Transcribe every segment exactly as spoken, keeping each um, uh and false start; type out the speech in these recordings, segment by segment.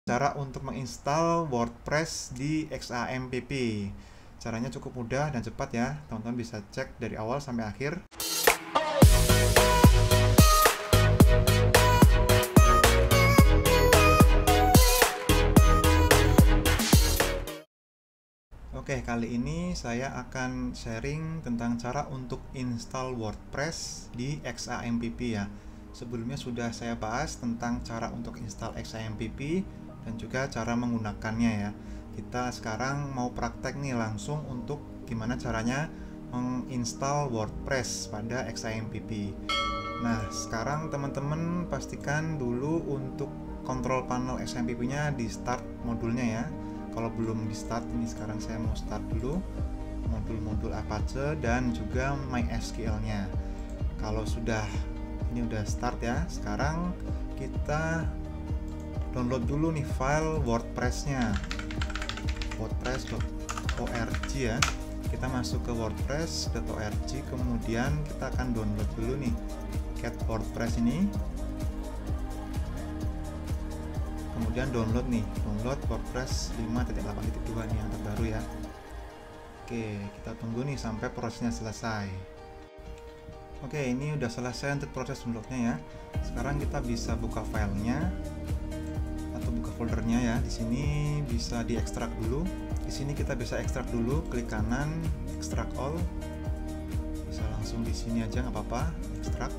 Cara untuk menginstal WordPress di X A M P P. Caranya cukup mudah dan cepat ya. Teman-teman bisa cek dari awal sampai akhir. Oke, kali ini saya akan sharing tentang cara untuk install WordPress di X A M P P ya. Sebelumnya sudah saya bahas tentang cara untuk install X A M P P dan juga cara menggunakannya ya. Kita sekarang mau praktek nih langsung untuk gimana caranya menginstal WordPress pada X A M P P. Nah, sekarang teman-teman pastikan dulu untuk kontrol panel X A M P P-nya di start modulnya ya. Kalau belum di start, ini sekarang saya mau start dulu modul-modul Apache dan juga MySQL-nya. Kalau sudah ini udah start ya, sekarang kita download dulu nih file WordPress-nya, wordpress dot org ya. Kita masuk ke wordpress dot org, kemudian kita akan download dulu nih get WordPress ini. Kemudian download nih, download WordPress lima titik delapan titik dua nih yang terbaru ya. Oke, kita tunggu nih sampai prosesnya selesai. Oke, ini udah selesai untuk proses downloadnya ya. Sekarang kita bisa buka filenya atau buka foldernya ya. Di sini bisa diekstrak dulu. Di sini kita bisa ekstrak dulu, klik kanan, ekstrak all. Bisa langsung di sini aja nggak apa-apa, ekstrak.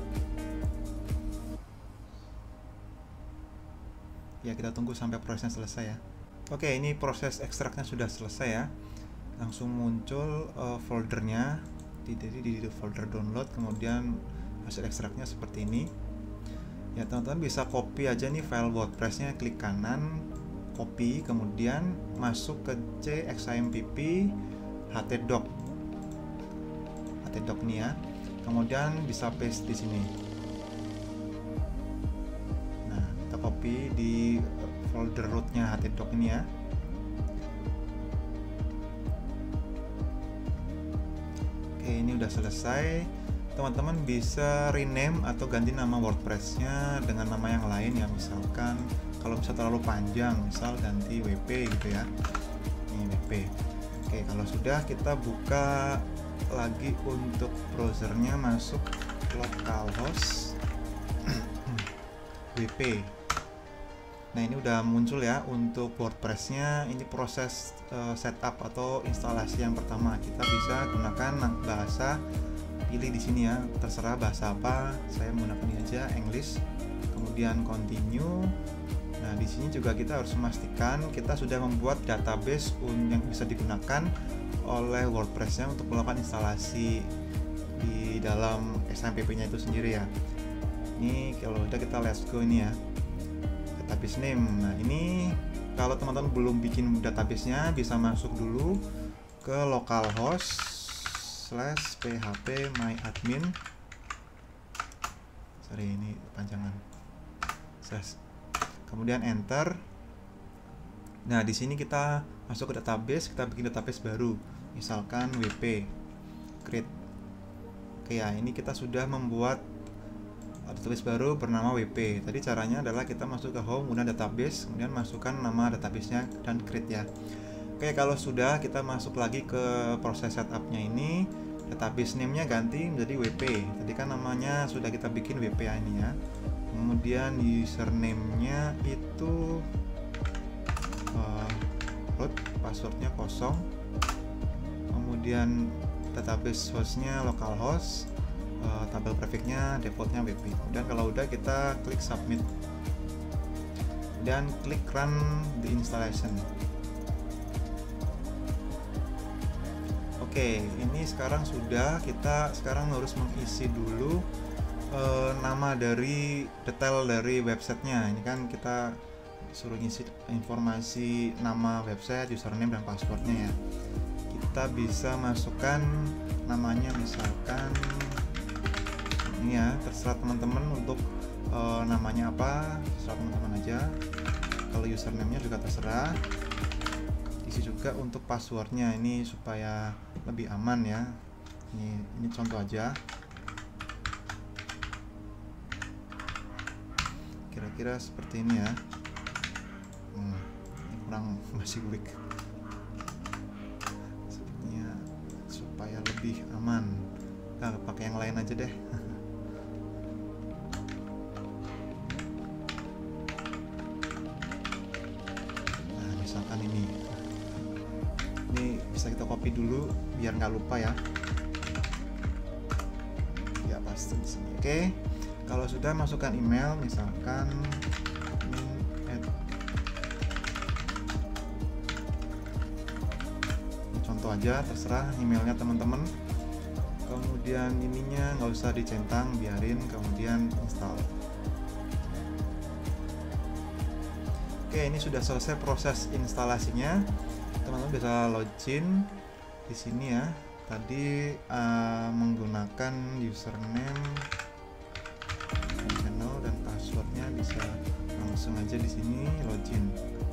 Ya, kita tunggu sampai prosesnya selesai ya. Oke, ini proses ekstraknya sudah selesai ya. Langsung muncul uh, foldernya di, di, di, di folder download, kemudian hasil ekstraknya seperti ini ya. Teman-teman bisa copy aja nih file WordPress-nya, klik kanan, copy, kemudian masuk ke C X A M P P htdoc htdoc nih ya, kemudian bisa paste di sini. Copy di folder rootnya htdoc ini ya. Oke, ini udah selesai. Teman-teman bisa rename atau ganti nama WordPress-nya dengan nama yang lain ya. Misalkan kalau bisa terlalu panjang, misal ganti W P gitu ya. Ini W P. Oke, kalau sudah kita buka lagi untuk browsernya, masuk localhost W P. Nah, ini udah muncul ya untuk WordPress-nya. Ini proses uh, setup atau instalasi yang pertama. Kita bisa gunakan bahasa, pilih di sini ya, terserah bahasa apa. Saya menggunakan ini aja, English. Kemudian continue. Nah, di sini juga kita harus memastikan kita sudah membuat database yang bisa digunakan oleh WordPress-nya untuk melakukan instalasi di dalam X A M P P-nya itu sendiri ya. Ini kalau udah, kita let's go ini ya. Database name. Nah, ini kalau teman-teman belum bikin database-nya, bisa masuk dulu ke localhost slash php myadmin. Sorry, ini panjangan. Slash. Kemudian enter. Nah, di sini kita masuk ke database, kita bikin database baru. Misalkan W P create. Oke ya, ini kita sudah membuat database baru bernama W P. Tadi caranya adalah kita masuk ke home, kemudian database, kemudian masukkan nama database-nya dan create ya. Oke, kalau sudah, kita masuk lagi ke proses setup-nya ini. Database name-nya ganti menjadi W P. Tadi kan namanya sudah kita bikin W P ini ya. Kemudian username-nya itu uh, root, password-nya kosong. Kemudian database host-nya localhost. Uh, tabel prefix-nya defaultnya W P. Dan kalau udah, kita klik submit dan klik run the installation. Oke, ini sekarang sudah. Kita sekarang harus mengisi dulu uh, nama dari detail dari websitenya. Ini kan kita suruh ngisi informasi nama website, username dan passwordnya ya. Kita bisa masukkan namanya, misalkan ini ya, terserah teman-teman untuk uh, namanya apa, terserah teman-teman aja. Kalau username-nya juga terserah. Isi juga untuk passwordnya ini supaya lebih aman ya. Ini ini contoh aja. Kira-kira seperti ini ya. Hmm. kurang masih weak. Sepertinya supaya lebih aman, nah pakai yang lain aja deh. Nah misalkan ini ini bisa kita copy dulu biar nggak lupa ya. Ya pasti di sini. Oke, kalau sudah masukkan email, misalkan contoh aja, terserah emailnya teman-teman. Kemudian ininya nggak usah dicentang, biarin, kemudian install. Oke, ini sudah selesai proses instalasinya. Teman-teman bisa login di sini ya. Tadi uh, menggunakan username, channel, dan passwordnya bisa langsung aja di sini login.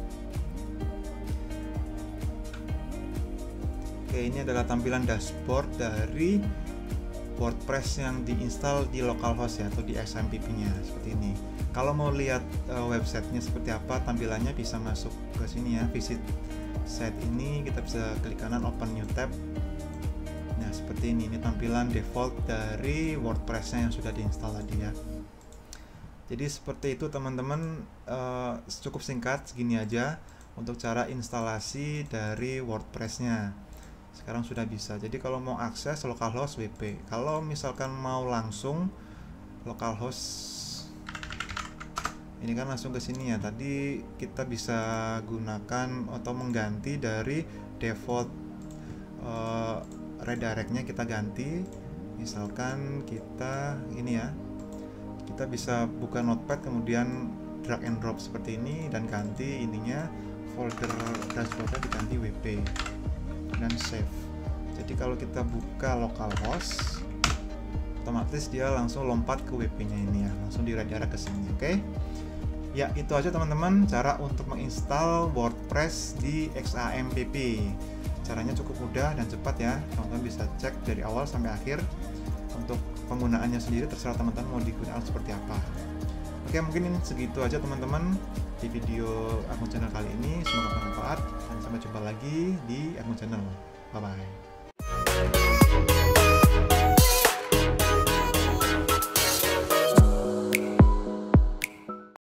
Oke, ini adalah tampilan dashboard dari WordPress yang diinstal di localhost ya, atau di X A M P P-nya seperti ini. Kalau mau lihat uh, websitenya seperti apa tampilannya, bisa masuk ke sini ya, visit site ini, kita bisa klik kanan open new tab. Nah seperti ini, ini tampilan default dari WordPress-nya yang sudah diinstal tadi ya. Jadi seperti itu teman-teman, uh, cukup singkat segini aja untuk cara instalasi dari WordPress-nya. Sekarang sudah bisa. Jadi kalau mau akses localhost W P, kalau misalkan mau langsung localhost ini kan langsung ke sini ya. Tadi kita bisa gunakan atau mengganti dari default uh, redirectnya, kita ganti. Misalkan kita ini ya, kita bisa buka notepad kemudian drag and drop seperti ini dan ganti ininya, folder dashboardnya diganti W P dan save. Jadi kalau kita buka localhost, otomatis dia langsung lompat ke W P-nya ini ya, langsung di redirect ke sini. Oke. Okay? Ya, itu aja teman-teman cara untuk menginstal WordPress di X A M P P. Caranya cukup mudah dan cepat ya. Teman-teman bisa cek dari awal sampai akhir. Untuk penggunaannya sendiri terserah teman-teman mau digunakan seperti apa. Oke, mungkin segitu aja teman-teman di video akun channel kali ini. Semoga bermanfaat dan sampai jumpa lagi di akun channel. Bye bye.